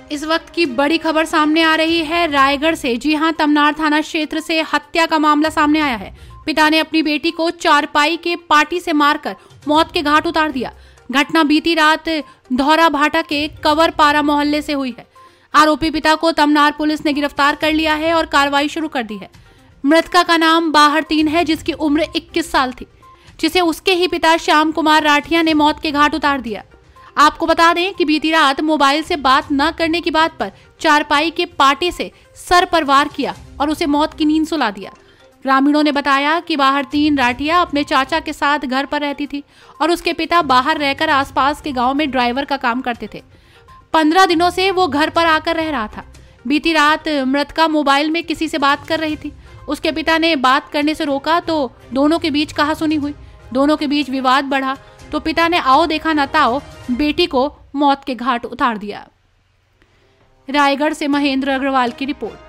इस वक्त की बड़ी खबर सामने आ रही है रायगढ़ से। जी हां, तमनार थाना क्षेत्र से हत्या का मामला सामने आया है। पिता ने अपनी बेटी को चारपाई के पाटी से मारकर मौत के घाट उतार दिया। घटना बीती रात धौरा भाटा के कंवरपारा मोहल्ले से हुई है। आरोपी पिता को तमनार पुलिस ने गिरफ्तार कर लिया है और कार्रवाई शुरू कर दी है। मृतका का नाम बाहर तीन है, जिसकी उम्र 21 साल थी, जिसे उसके ही पिता श्याम कुमार राठिया ने मौत के घाट उतार दिया। आपको बता दें कि बीती रात मोबाइल से बात न करने की बात पर चारपाई के पाटे से सर पर वार किया और उसे मौत की नींद सुला दिया। ग्रामीणों ने बताया कि बाहर तीन राठिया अपने चाचा के साथ घर पर रहती थी और उसके पिता बाहर रहकर आसपास के गांव में ड्राइवर का काम करते थे। 15 दिनों से वो घर पर आकर रह रहा था। बीती रात मृतका मोबाइल में किसी से बात कर रही थी। उसके पिता ने बात करने से रोका तो दोनों के बीच कहासुनी हुई। दोनों के बीच विवाद बढ़ा तो पिता ने आओ देखा न ताओ बेटी को मौत के घाट उतार दिया। रायगढ़ से महेंद्र अग्रवाल की रिपोर्ट।